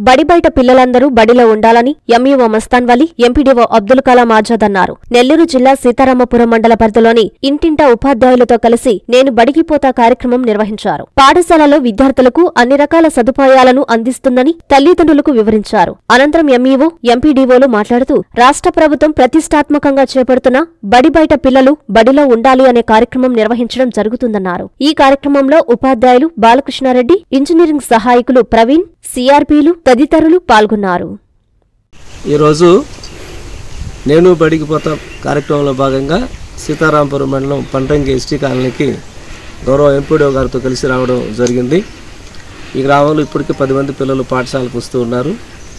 బడి బయట పిల్లలందరూ బడిలో ఉండాలని ఎంఈఓ మస్తాన్ వలి, ఎంపీడీఓ అబ్దుల్ కలాం ఆజాద్ అన్నారు. నెల్లూరు జిల్లా సీతారామపురం మండల పరిధిలోని ఇంటింటా ఉపాధ్యాయులతో కలిసి నేను బడికిపోతా కార్యక్రమం నిర్వహించారు. పాఠశాలలో విద్యార్థులకు అన్ని రకాల సదుపాయాలను అందిస్తుందని తల్లిదండ్రులకు వివరించారు. అనంతరం ఎంఈఓ, ఎంపీడీఓలు మాట్లాడుతూ రాష్ట్ర ప్రభుత్వం ప్రతిష్టాత్మకంగా చేపడుతున్న బడి బయట పిల్లలు బడిలో ఉండాలి అనే కార్యక్రమం నిర్వహించడం జరుగుతుందన్నారు. ఈ కార్యక్రమంలో ఉపాధ్యాయులు బాలకృష్ణారెడ్డి, ఇంజనీరింగ్ సహాయకులు ప్రవీణ్, సిఆర్పీలు తదితరులు పాల్గొన్నారు. ఈరోజు నేను బడికి పోతా కార్యక్రమంలో భాగంగా సీతారామపురం మండలం పండ్రంగి ఎస్టీ కాలనీకి గౌరవ ఎంపీడీఓ గారితో కలిసి రావడం జరిగింది. ఈ గ్రామంలో ఇప్పటికే 10 మంది పిల్లలు పాఠశాలకు వస్తూ ఉన్నారు.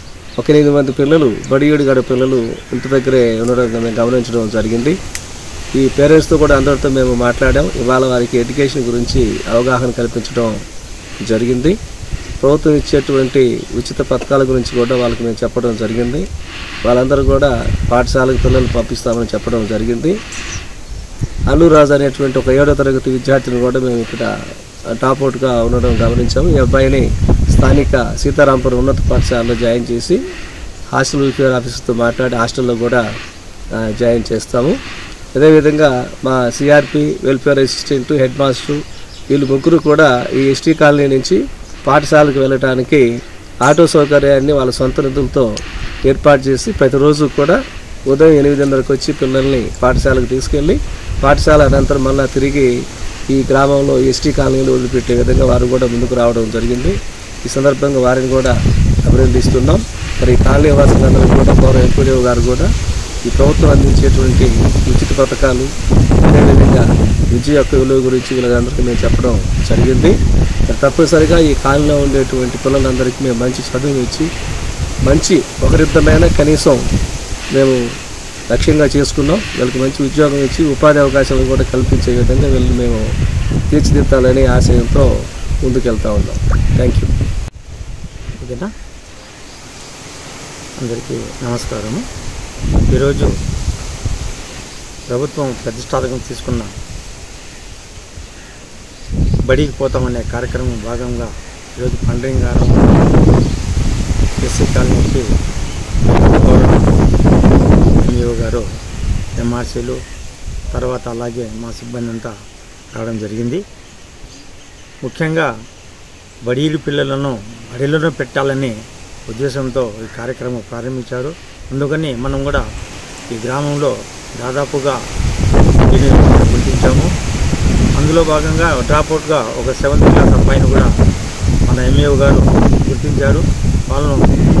8 మంది పిల్లలు బడియుడి గడ పిల్లలు ఇంటి దగ్గరే ఉండడం మేము గమనించడం జరిగింది. ఈ పేరెంట్స్తో కూడా అందరితో మేము మాట్లాడాం. ఇవాళ వారికి ఎడ్యుకేషన్ గురించి అవగాహన కల్పించడం జరిగింది. ప్రభుత్వం ఇచ్చేటువంటి ఉచిత పథకాల గురించి కూడా వాళ్ళకి మేము చెప్పడం జరిగింది. వాళ్ళందరూ కూడా పాఠశాలకు పిల్లలు పంపిస్తామని చెప్పడం జరిగింది. అల్లురాజు అనేటువంటి ఒక 7వ తరగతి విద్యార్థిని కూడా మేము ఇక్కడ టాప్అవుట్గా ఉండడం గమనించాము. ఈ అబ్బాయిని స్థానిక సీతారామపురం ఉన్నత పాఠశాలలో జాయిన్ చేసి హాస్టల్ వెల్ఫేర్ ఆఫీసర్తో మాట్లాడి హాస్టల్లో కూడా జాయిన్ చేస్తాము. అదేవిధంగా మా CRP, welfare assistant, head master వీళ్ళు ముగ్గురు కూడా ఈ ఎస్టీ కాలనీ నుంచి పాఠశాలకు వెళ్ళటానికి ఆటో సౌకర్యాన్ని వాళ్ళ సొంత నిధులతో ఏర్పాటు చేసి ప్రతిరోజు కూడా ఉదయం 8:30కి వచ్చి పిల్లల్ని పాఠశాలకు తీసుకెళ్ళి పాఠశాల అనంతరం మళ్ళీ తిరిగి ఈ గ్రామంలో ఎస్టీ కాలనీలో వదిలిపెట్టే విధంగా వారు కూడా ముందుకు రావడం జరిగింది. ఈ సందర్భంగా వారిని కూడా అభినందిస్తున్నాం. మరి ఈ కాలనీ వాసులందరూ కూడా గౌరవ ఎంపీడీఓ గారు కూడా ఈ ప్రభుత్వం అందించేటువంటి ఉచిత పథకాలు, అదేవిధంగా విద్య యొక్క విలువ గురించి వీళ్ళందరికీ మేము చెప్పడం జరిగింది. తప్పనిసరిగా ఈ కాలనీలో ఉండేటువంటి పిల్లలందరికీ మేము మంచి చదువు ఇచ్చి మంచి ఒకరిద్దరైనా కనీసం మేము లక్ష్యంగా చేసుకున్నాం. వీళ్ళకి మంచి ఉద్యోగం ఇచ్చి ఉపాధి అవకాశాలు కూడా కల్పించే విధంగా వీళ్ళు మేము తీర్చిదిద్దాలని ఆశయంతో ముందుకెళ్తా ఉన్నాం. Thank you. ఓకేనా, అందరికీ నమస్కారము. ఈరోజు ప్రభుత్వం ప్రతిష్టాత్మకం తీసుకున్న బడికి పోతామనే కార్యక్రమం భాగంగా ఈరోజు పండ్రంగి గారు ఎస్సీ కాలనీకి ఎంఈఓ గారు, ఎంఆర్సీలు, తర్వాత అలాగే మా సిబ్బంది అంతా రావడం జరిగింది. ముఖ్యంగా బడీలు పిల్లలను బడిలోనే పెట్టాలని ఉద్దేశంతో ఈ కార్యక్రమం ప్రారంభించారు. అందుకని మనం కూడా ఈ గ్రామంలో దాదాపుగా గుర్తించాము. అందులో భాగంగా డ్రాప్అవుట్గా ఒక 7th క్లాస్ అబ్బాయిని కూడా మన ఎంఈఓ గారు గుర్తించారు. వాళ్ళను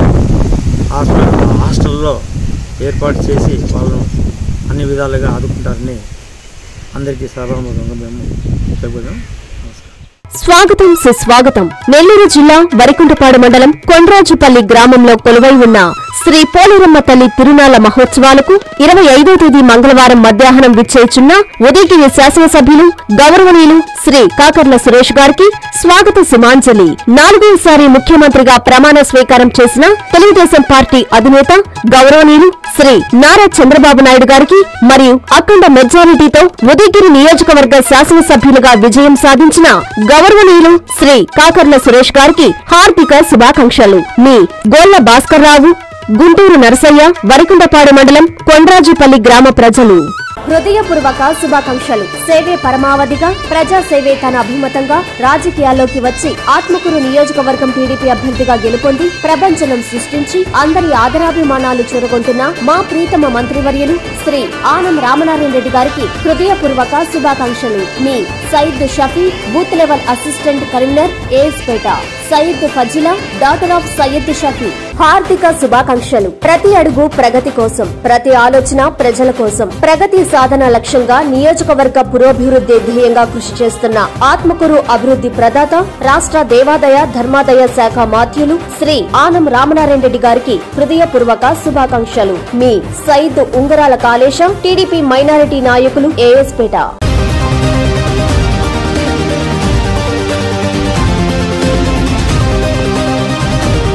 హాస్టల్లో ఏర్పాటు చేసి వాళ్ళను అన్ని విధాలుగా ఆదుకుంటారని అందరికీ సభాముఖంగా మేము చెబుదాం. స్వాగతం సుస్వాగతం. నెల్లూరు జిల్లా వరికుంటపాడు మండలం కొండ్రాజుపల్లి గ్రామంలో కొలువై ఉన్న శ్రీ పోలేరమ్మ తల్లి తిరునాళ్ల మహోత్సవాలకు 25వ తేదీ మంగళవారం మధ్యాహ్నం విచ్చేయుచున్న ఉదయగిరి శాసనసభ్యులు గౌరవనీయులు శ్రీ కాకర్ల సురేష్ గారికి స్వాగత సుమాంజలి. 4వసారి ముఖ్యమంత్రిగా ప్రమాణ స్వీకారం చేసిన తెలుగుదేశం పార్టీ అధినేత గౌరవనీయులు శ్రీ నారా చంద్రబాబు నాయుడు గారికి మరియు అఖండ మెజారిటీతో ఉదయగిరి నియోజకవర్గ శాసనసభ్యులుగా విజయం సాధించిన గౌరవనీయులు శ్రీ కాకర్ల సురేష్ గారికి హార్దిక శుభాకాంక్షలు. మీ గోళ్ల భాస్కర్ రావు, గుంటూరు నరసయ్య, వరికుంటపాడు మండలం కొండ్రాజుపల్లి గ్రామ ప్రజలు. హృదయపూర్వక శుభాకాంక్షలు. సేవే పరమావధిగా ప్రజాసేవే తన అభిమతంగా రాజకీయాల్లోకి వచ్చి ఆత్మకూరు నియోజకవర్గం టీడీపీ అభ్యర్థిగా గెలుపొంది ప్రపంచనం సృష్టించి అందరి ఆదరాభిమానాలు చూరగొంటున్న మా ప్రీతమ మంత్రివర్యులు శ్రీ ఆనం రామనారాయణ రెడ్డి గారికి హృదయపూర్వక శుభాకాంక్షలు. మీ Syed Shafi, booth level assistant Karimnagar, ఏఎస్పేట. Syed Fazila, daughter of Syed Shafi. హార్దిక శుభాకాంక్షలు. ప్రతి అడుగు ప్రగతి కోసం, ప్రతి ఆలోచన ప్రజల కోసం, ప్రగతి సాధన లక్ష్యంగా నియోజకవర్గ పురోభివృద్ధి ధ్యేయంగా కృషి చేస్తున్న ఆత్మకూరు అభివృద్ధి ప్రదాత, రాష్ట్ర దేవాదాయ ధర్మాదాయ శాఖ మాత్యులు శ్రీ ఆనం రామనారాయణ రెడ్డి గారికి హృదయపూర్వక శుభాకాంక్షలు. మీ సయ్యద్ ఉంగరాల కాళేశం, టీడీపీ మైనారిటీ నాయకులు, ఏఎస్పేట.